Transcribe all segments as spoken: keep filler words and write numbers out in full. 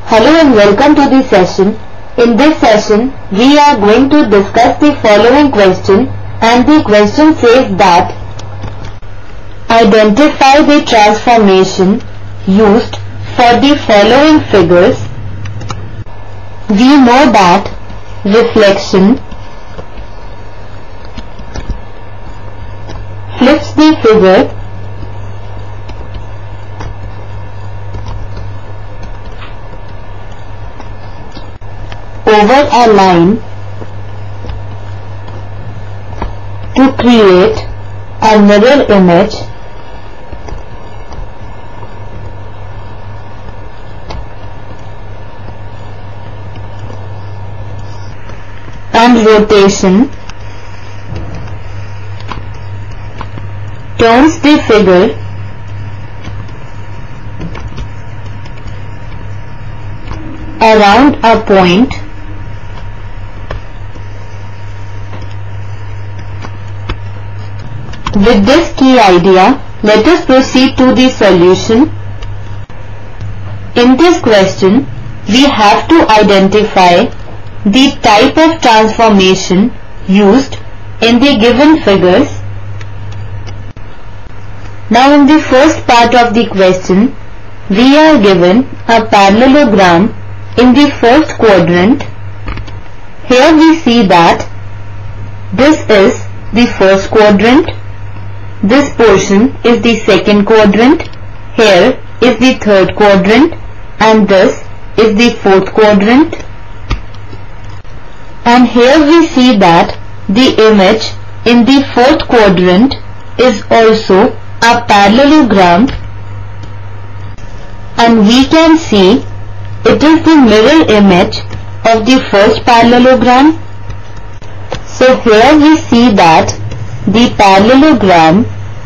Hello and welcome to the session. In this session, we are going to discuss the following question, and the question says that identify the transformation used for the following figures. We know that reflection flips the figure over a line to create a mirror image and rotation turns the figure around a point With this key idea, let us proceed to the solution. In this question, we have to identify the type of transformation used in the given figures. Now in the first part of the question, we are given a parallelogram in the first quadrant. Here we see that this is the first quadrant. This portion is the second quadrant, here is the third quadrant, and this is the fourth quadrant. And here we see that the image in the fourth quadrant is also a parallelogram, and we can see it is the mirror image of the first parallelogram. So here we see that the parallelogram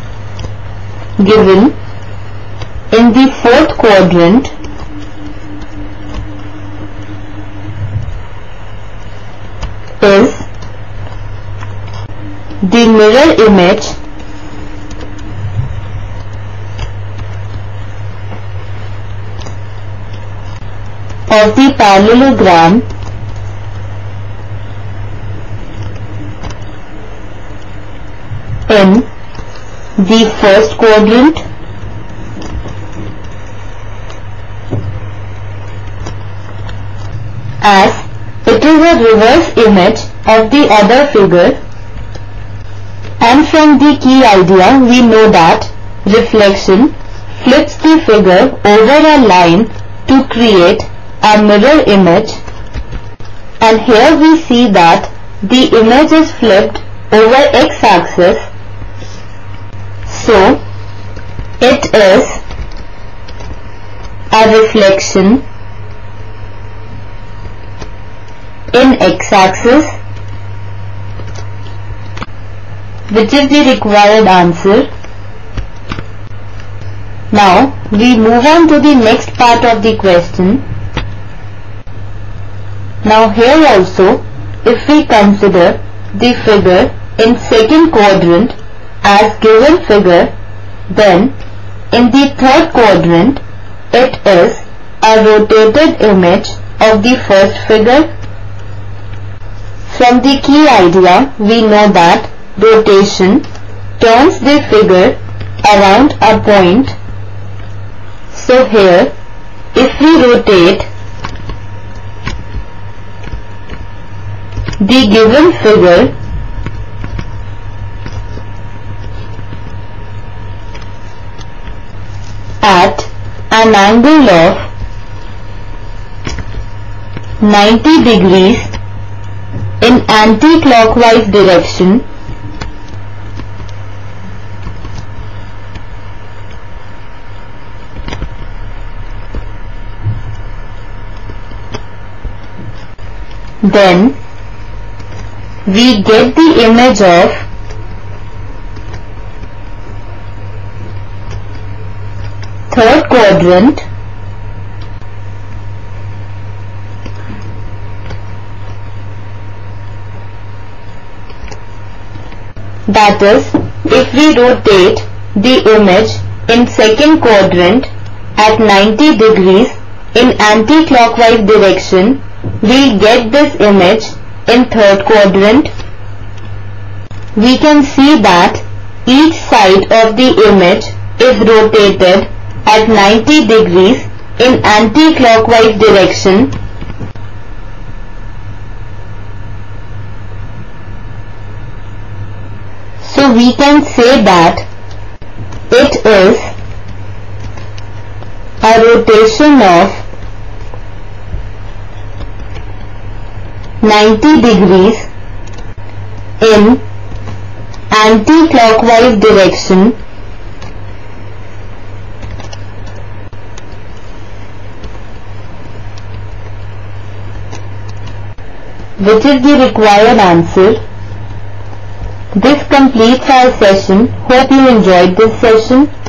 given in the fourth quadrant is the mirror image of the parallelogram in the first quadrant as it is a reverse image of the other figure. And from the key idea we know that reflection flips the figure over a line to create a mirror image, and here we see that the image is flipped over x-axis. So, it is a reflection in x-axis, which is the required answer. Now, we move on to the next part of the question. Now, here also, if we consider the figure in second quadrant as given figure, then in the third quadrant it is a rotated image of the first figure. From the key idea we know that rotation turns the figure around a point. So here if we rotate the given figure at an angle of ninety degrees in anti-clockwise direction, then we get the image of third quadrant that is, if we rotate the image in second quadrant at ninety degrees in anti-clockwise direction, we'll get this image in third quadrant. We can see that each side of the image is rotated at ninety degrees in anti-clockwise direction. So we can say that it is a rotation of ninety degrees in anti-clockwise direction which is the required answer. This completes our session. Hope you enjoyed this session.